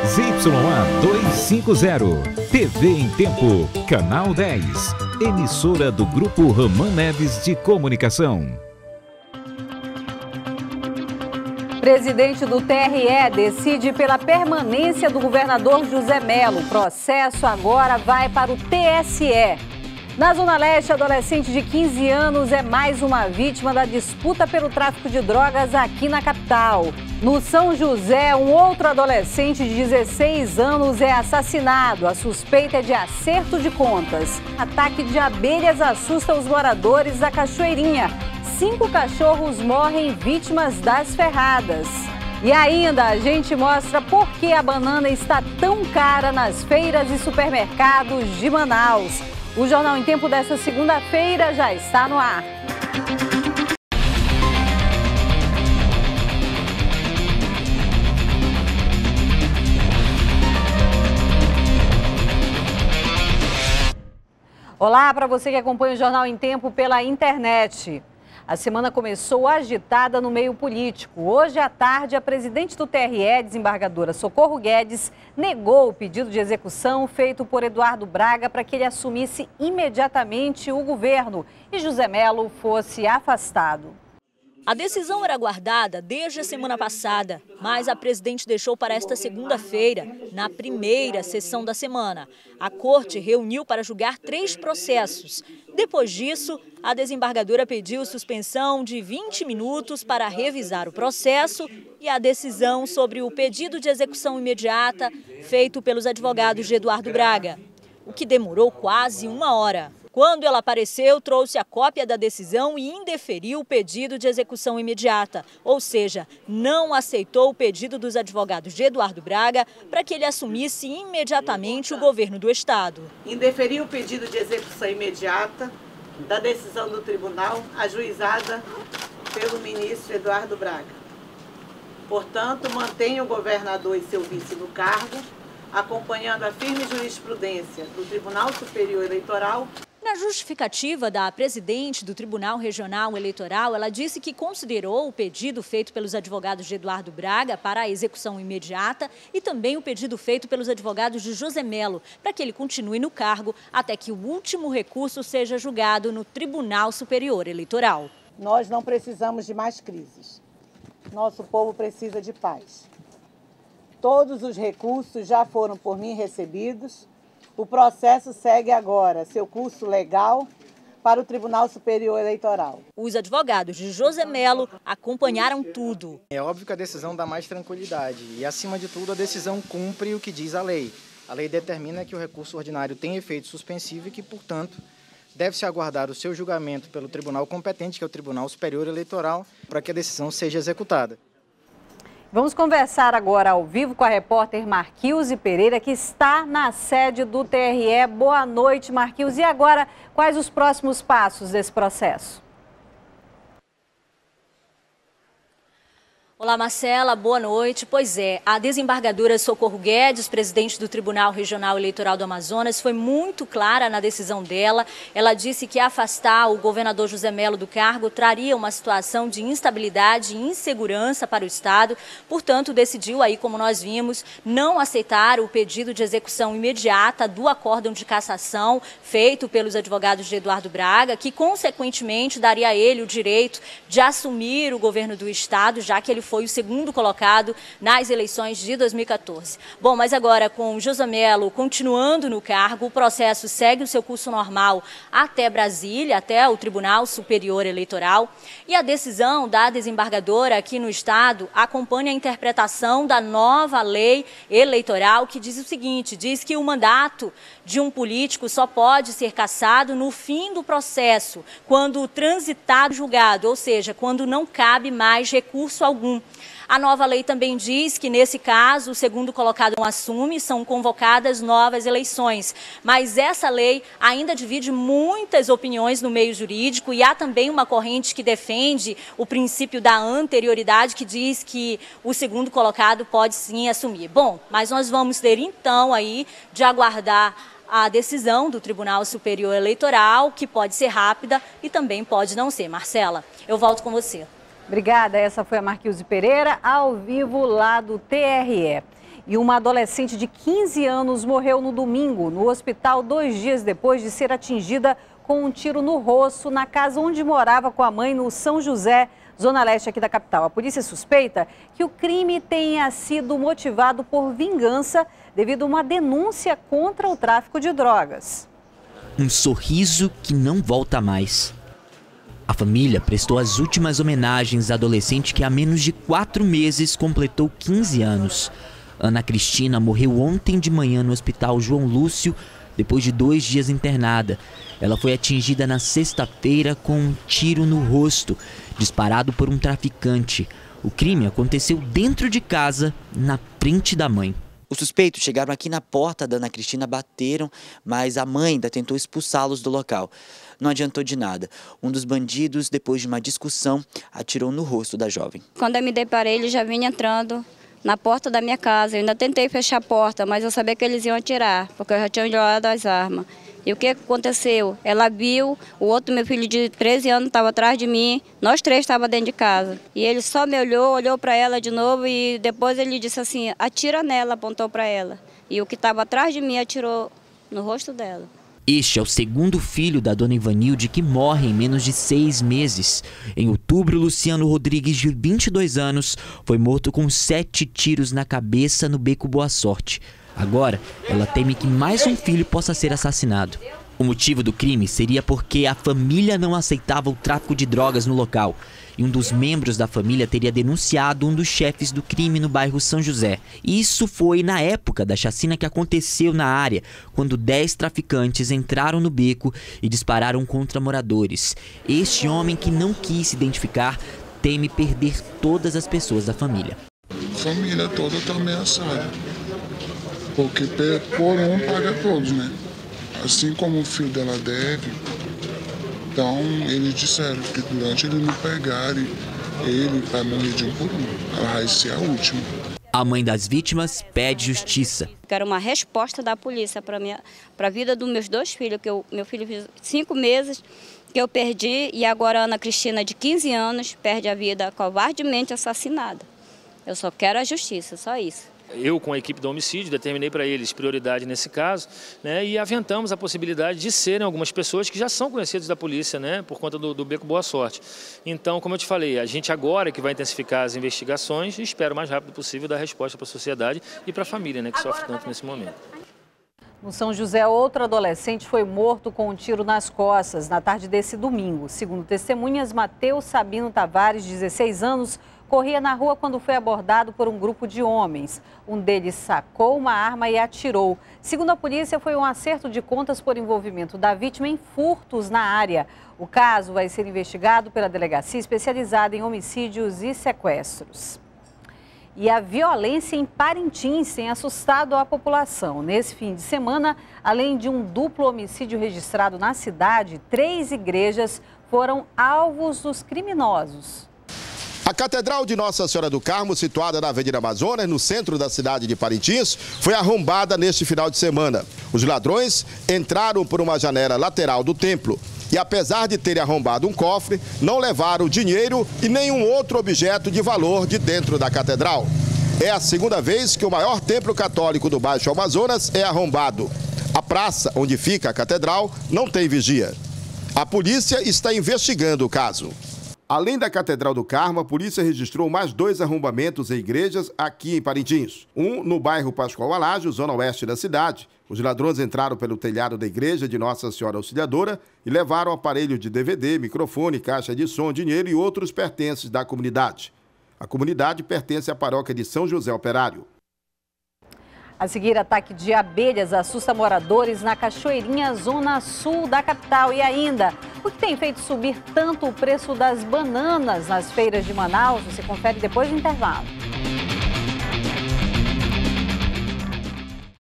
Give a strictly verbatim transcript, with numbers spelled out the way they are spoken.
Z Y A duzentos e cinquenta, T V em Tempo, Canal dez, emissora do Grupo Ramã Neves de Comunicação. Presidente do T R E decide pela permanência do governador José Melo. O processo agora vai para o T S E. Na Zona Leste, adolescente de quinze anos é mais uma vítima da disputa pelo tráfico de drogas aqui na capital. No São José, um outro adolescente de dezesseis anos é assassinado. A suspeita é de acerto de contas. Ataque de abelhas assusta os moradores da Cachoeirinha. Cinco cachorros morrem vítimas das ferradas. E ainda a gente mostra por que a banana está tão cara nas feiras e supermercados de Manaus. O Jornal em Tempo desta segunda-feira já está no ar. Olá para você que acompanha o Jornal em Tempo pela internet. A semana começou agitada no meio político. Hoje à tarde, a presidente do T R E, desembargadora Socorro Guedes, negou o pedido de execução feito por Eduardo Braga para que ele assumisse imediatamente o governo e José Melo fosse afastado. A decisão era aguardada desde a semana passada, mas a presidente deixou para esta segunda-feira, na primeira sessão da semana. A corte reuniu para julgar três processos. Depois disso, a desembargadora pediu suspensão de vinte minutos para revisar o processo e a decisão sobre o pedido de execução imediata feito pelos advogados de Eduardo Braga, o que demorou quase uma hora. Quando ela apareceu, trouxe a cópia da decisão e indeferiu o pedido de execução imediata, ou seja, não aceitou o pedido dos advogados de Eduardo Braga para que ele assumisse imediatamente o governo do estado. Indeferiu o pedido de execução imediata da decisão do tribunal ajuizada pelo ministro Eduardo Braga. Portanto, mantém o governador e seu vice no cargo, acompanhando a firme jurisprudência do Tribunal Superior Eleitoral. Na justificativa da presidente do Tribunal Regional Eleitoral, ela disse que considerou o pedido feito pelos advogados de Eduardo Braga para a execução imediata e também o pedido feito pelos advogados de José Melo para que ele continue no cargo até que o último recurso seja julgado no Tribunal Superior Eleitoral. Nós não precisamos de mais crises. Nosso povo precisa de paz. Todos os recursos já foram por mim recebidos. O processo segue agora seu curso legal para o Tribunal Superior Eleitoral. Os advogados de José Melo acompanharam tudo. É óbvio que a decisão dá mais tranquilidade e, acima de tudo, a decisão cumpre o que diz a lei. A lei determina que o recurso ordinário tem efeito suspensivo e que, portanto, deve-se aguardar o seu julgamento pelo tribunal competente, que é o Tribunal Superior Eleitoral, para que a decisão seja executada. Vamos conversar agora ao vivo com a repórter Marquilze Pereira, que está na sede do T R E. Boa noite, Marquilze. E agora, quais os próximos passos desse processo? Olá, Marcela, boa noite. Pois é, a desembargadora Socorro Guedes, presidente do Tribunal Regional Eleitoral do Amazonas, foi muito clara na decisão dela. Ela disse que afastar o governador José Melo do cargo traria uma situação de instabilidade e insegurança para o estado. Portanto, decidiu aí, como nós vimos, não aceitar o pedido de execução imediata do acórdão de cassação feito pelos advogados de Eduardo Braga, que consequentemente daria a ele o direito de assumir o governo do estado, já que ele foi foi o segundo colocado nas eleições de dois mil e quatorze. Bom, mas agora com José Melo continuando no cargo, o processo segue o seu curso normal até Brasília, até o Tribunal Superior Eleitoral. E a decisão da desembargadora aqui no estado acompanha a interpretação da nova lei eleitoral, que diz o seguinte, diz que o mandato de um político só pode ser cassado no fim do processo, quando transitado julgado, ou seja, quando não cabe mais recurso algum. A nova lei também diz que, nesse caso, o segundo colocado não assume, são convocadas novas eleições. Mas essa lei ainda divide muitas opiniões no meio jurídico e há também uma corrente que defende o princípio da anterioridade, que diz que o segundo colocado pode sim assumir. Bom, mas nós vamos ter então aí de aguardar a decisão do Tribunal Superior Eleitoral, que pode ser rápida e também pode não ser. Marcela, eu volto com você. Obrigada, essa foi a Marquilze Pereira, ao vivo lá do T R E. E uma adolescente de quinze anos morreu no domingo, no hospital, dois dias depois de ser atingida com um tiro no rosto na casa onde morava com a mãe no São José, zona leste aqui da capital. A polícia suspeita que o crime tenha sido motivado por vingança devido a uma denúncia contra o tráfico de drogas. Um sorriso que não volta mais. A família prestou as últimas homenagens à adolescente que há menos de quatro meses completou quinze anos. Ana Cristina morreu ontem de manhã no Hospital João Lúcio, depois de dois dias internada. Ela foi atingida na sexta-feira com um tiro no rosto, disparado por um traficante. O crime aconteceu dentro de casa, na frente da mãe. Os suspeitos chegaram aqui na porta da Ana Cristina, bateram, mas a mãe ainda tentou expulsá-los do local. Não adiantou de nada. Um dos bandidos, depois de uma discussão, atirou no rosto da jovem. Quando eu me deparei, ele já vinha entrando na porta da minha casa. Eu ainda tentei fechar a porta, mas eu sabia que eles iam atirar, porque eu já tinha olhado as armas. E o que aconteceu? Ela viu, o outro, meu filho de treze anos, estava atrás de mim, nós três estávamos dentro de casa. E ele só me olhou, olhou para ela de novo e depois ele disse assim, atira nela, apontou para ela. E o que estava atrás de mim atirou no rosto dela. Este é o segundo filho da dona Ivanilde, que morre em menos de seis meses. Em outubro, Luciano Rodrigues, de vinte e dois anos, foi morto com sete tiros na cabeça no Beco Boa Sorte. Agora, ela teme que mais um filho possa ser assassinado. O motivo do crime seria porque a família não aceitava o tráfico de drogas no local. E um dos membros da família teria denunciado um dos chefes do crime no bairro São José. Isso foi na época da chacina que aconteceu na área, quando dez traficantes entraram no beco e dispararam contra moradores. Este homem, que não quis se identificar, teme perder todas as pessoas da família. A família toda está ameaçada, porque por um paga todos, né? Assim como o filho dela deve. Então, eles disseram que durante eles não pegarem, ele vai morrer de um por um. Ela vai ser a última. A mãe das vítimas pede justiça. Quero uma resposta da polícia para a vida dos meus dois filhos, que eu, meu filho fez cinco meses que eu perdi, e agora a Ana Cristina, de quinze anos, perde a vida covardemente assassinada. Eu só quero a justiça, só isso. Eu, com a equipe do homicídio, determinei para eles prioridade nesse caso, né, e aventamos a possibilidade de serem algumas pessoas que já são conhecidas da polícia, né, por conta do, do Beco Boa Sorte. Então, como eu te falei, a gente agora que vai intensificar as investigações e espero o mais rápido possível dar resposta para a sociedade e para a família, né, que sofre tanto nesse momento. No São José, outro adolescente foi morto com um tiro nas costas na tarde desse domingo. Segundo testemunhas, Matheus Sabino Tavares, dezesseis anos, corria na rua quando foi abordado por um grupo de homens. Um deles sacou uma arma e atirou. Segundo a polícia, foi um acerto de contas por envolvimento da vítima em furtos na área. O caso vai ser investigado pela delegacia especializada em homicídios e sequestros. E a violência em Parintins tem assustado a população. Nesse fim de semana, além de um duplo homicídio registrado na cidade, três igrejas foram alvos dos criminosos. A Catedral de Nossa Senhora do Carmo, situada na Avenida Amazonas, no centro da cidade de Parintins, foi arrombada neste final de semana. Os ladrões entraram por uma janela lateral do templo e, apesar de terem arrombado um cofre, não levaram dinheiro e nenhum outro objeto de valor de dentro da catedral. É a segunda vez que o maior templo católico do Baixo Amazonas é arrombado. A praça onde fica a catedral não tem vigia. A polícia está investigando o caso. Além da Catedral do Carmo, a polícia registrou mais dois arrombamentos em igrejas aqui em Parintins. Um no bairro Pascoal Alágio, zona oeste da cidade. Os ladrões entraram pelo telhado da igreja de Nossa Senhora Auxiliadora e levaram aparelho de D V D, microfone, caixa de som, dinheiro e outros pertences da comunidade. A comunidade pertence à paróquia de São José Operário. A seguir, ataque de abelhas assusta moradores na Cachoeirinha, zona sul da capital. E ainda, o que tem feito subir tanto o preço das bananas nas feiras de Manaus? Você confere depois do intervalo.